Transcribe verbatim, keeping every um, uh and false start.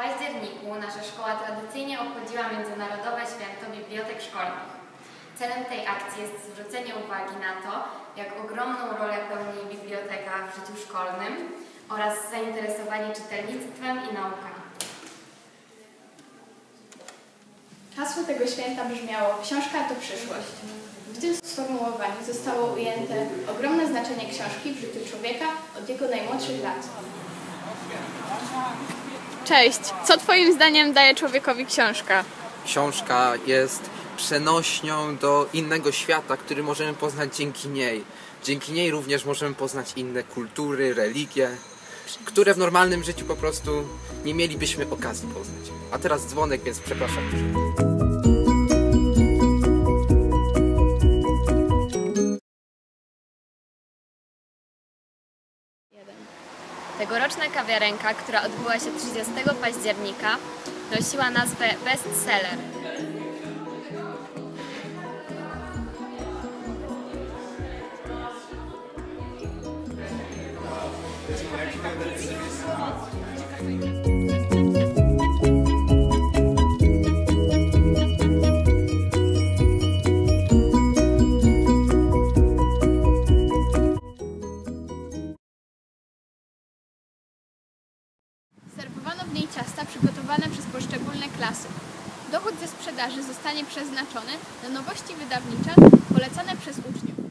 październiku nasza szkoła tradycyjnie obchodziła Międzynarodowe Święto Bibliotek Szkolnych. Celem tej akcji jest zwrócenie uwagi na to, jak ogromną rolę pełni biblioteka w życiu szkolnym oraz zainteresowanie czytelnictwem i nauką. Hasło tego święta brzmiało: książka to przyszłość. W tym sformułowaniu zostało ujęte ogromne znaczenie książki w życiu człowieka od jego najmłodszych lat. Cześć! Co Twoim zdaniem daje człowiekowi książka? Książka jest przenośnią do innego świata, który możemy poznać dzięki niej. Dzięki niej również możemy poznać inne kultury, religie, które w normalnym życiu po prostu nie mielibyśmy okazji poznać. A teraz dzwonek, więc przepraszam. Tegoroczna kawiarenka, która odbyła się trzydziestego października, nosiła nazwę Bestseller. Serwowano w niej ciasta przygotowane przez poszczególne klasy. Dochód ze sprzedaży zostanie przeznaczony na nowości wydawnicze polecane przez uczniów.